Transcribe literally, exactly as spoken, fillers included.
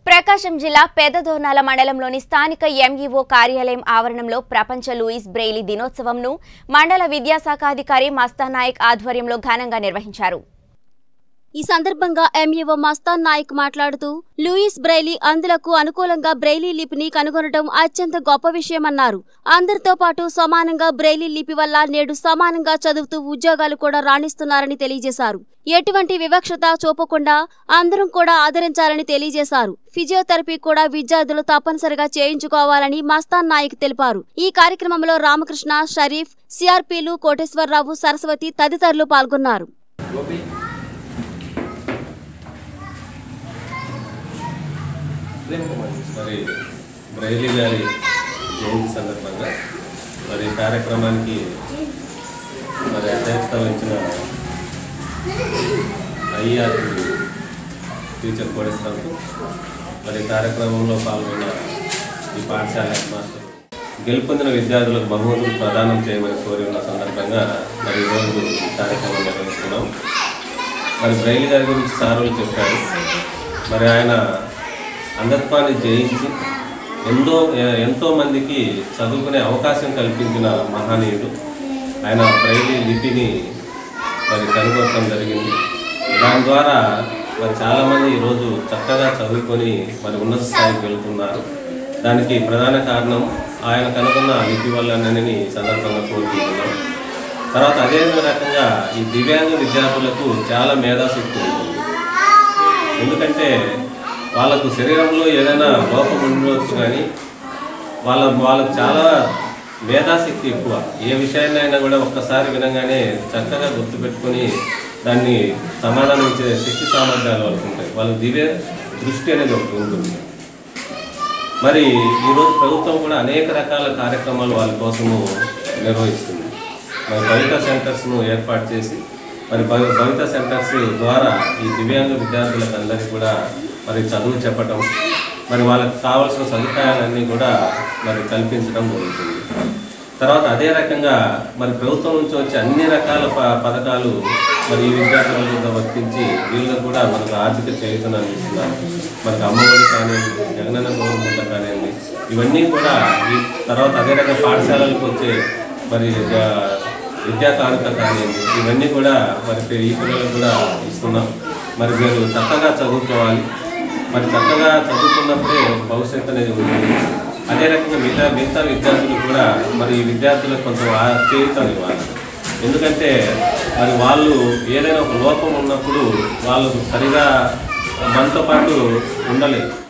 ప్రకాశం జిల్లా పెదదోర్నాల మండలంలోని స్థానిక ఎంఈఓ కార్యాలయం ఆవరణంలో ప్రపంచ లూయిస్ బ్రెయిలీ దినోత్సవంను మండల విద్యాశాఖ అధికారి మస్తాన్ నాయక్ ఆధ్వర్యంలో ఘనంగా నిర్వహించారు. ఈ సందర్భంగా ఎంఈఓ మస్తాన్ నాయక్ మాట్లాడుతూ లూయిస్ బ్రెయిలీ అందులకు అనుకూలంగా బ్రెయిలీ లిపిని కనుగొనడం అత్యంత గొప్ప విషయమన్నారు. అందరితో పాటు సమానంగా బ్రెయిలీ లిపి వల్ల నేడు సమానంగా చదువుతూ ఉద్యోగాలు కూడా రాణిస్తున్నారని తెలియజేశారు. ఎటువంటి వివక్షత చూపకుండా అందరం కూడా ఆదరించాలని తెలియజేశారు. ఫిజియోథెరపీ కూడా విద్యార్థులు తప్పనిసరిగా చేయించుకోవాలని మస్తాన్ నాయక్ తెలిపారు. ఈ కార్యక్రమంలో రామకృష్ణ, షరీఫ్, సిఆర్పీలు, కోటేశ్వరరావు, సరస్వతి తదితరులు పాల్గొన్నారు. మరి బ్రెయిలీ గారి జయంతి సందర్భంగా మరి కార్యక్రమానికి మరి అధ్యక్షత వహించిన ఐఆర్ టీచర్ కోడేశ్వరకు మరి కార్యక్రమంలో పాల్గొన్న ఈ పాఠశాల హెడ్ మాస్టర్ గెలుపొందిన విద్యార్థులకు బహుమతులు ప్రదానం చేయమని కోరి ఉన్న సందర్భంగా మరి ఈరోజు ఈ కార్యక్రమం నిర్వహిస్తున్నాం. మరి బ్రెయిలీ గారి గురించి సారులు చెప్పారు. మరి ఆయన అంధత్వాన్ని జయించి ఎంతో ఎంతో మందికి చదువుకునే అవకాశం కల్పించిన మహనీయుడు. ఆయన బ్రెయిలీ లిపిని మరి కనుగొనడం జరిగింది. దాని ద్వారా మరి చాలామంది ఈరోజు చక్కగా చదువుకొని మరి ఉన్నత స్థాయికి వెళ్తున్నారు. దానికి ప్రధాన కారణం ఆయన కనుగొన్న లిపి వల్లనని సందర్భంగా కోరుకుంటున్నాం. తర్వాత అదే రకంగా ఈ దివ్యాంగ విద్యార్థులకు చాలా మేధాశక్తి ఉంటుంది. ఎందుకంటే వాళ్ళకు శరీరంలో ఏదైనా లోపం ఉండవచ్చు, కానీ వాళ్ళ వాళ్ళకు చాలా మేధాశక్తి ఎక్కువ. ఏ విషయాన్నైనా కూడా ఒక్కసారి వినగానే చక్కగా గుర్తుపెట్టుకొని దాన్ని సమాధానం ఇచ్చే శక్తి సామర్థ్యాలు వాళ్ళకు ఉంటాయి. వాళ్ళకు దివ్య దృష్టి అనేది ఒకటి ఉంటుంది. మరి ఈరోజు ప్రభుత్వం కూడా అనేక రకాల కార్యక్రమాలు వాళ్ళ కోసము నిర్వహిస్తుంది. మరి భవిత సెంటర్స్ను ఏర్పాటు చేసి మరి భవిత సెంటర్స్ ద్వారా ఈ దివ్యాంగ విద్యార్థులకు అందరికీ కూడా మరి చదువు చెప్పటం, మరి వాళ్ళకి కావాల్సిన సదుపాయాలన్నీ కూడా మరి కల్పించడం జరుగుతుంది. తర్వాత అదే రకంగా మరి ప్రభుత్వం నుంచి వచ్చే అన్ని రకాల ప పథకాలు మరి ఈ విద్యార్థుల వర్తించి వీళ్ళకు కూడా మనకు ఆర్థిక చేయూతను అందిస్తున్నారు. మనకు అమ్మఒడి కానివ్వండి, జగనన్న గౌరవ కానివ్వండి, ఇవన్నీ కూడా ఈ తర్వాత అదే రకంగా పాఠశాలలకు వచ్చే మరి విద్యా కానుక కానివ్వండి, ఇవన్నీ కూడా మరి ఈ పిల్లలకు కూడా ఇస్తున్నాం. మరి మీరు చక్కగా చదువుకోవాలి. మరి చక్కగా చదువుకున్నప్పుడే భవిష్యత్తు అనేది ఉంటుంది. అదే రకంగా మిగతా మిగతా విద్యార్థులు కూడా మరి ఈ విద్యార్థులకు కొంచెం చేయుతారు ఇవ్వాలి. ఎందుకంటే మరి వాళ్ళు ఏదైనా ఒక లోపం ఉన్నప్పుడు వాళ్ళు సరిగా మనతో పాటు ఉండలేదు.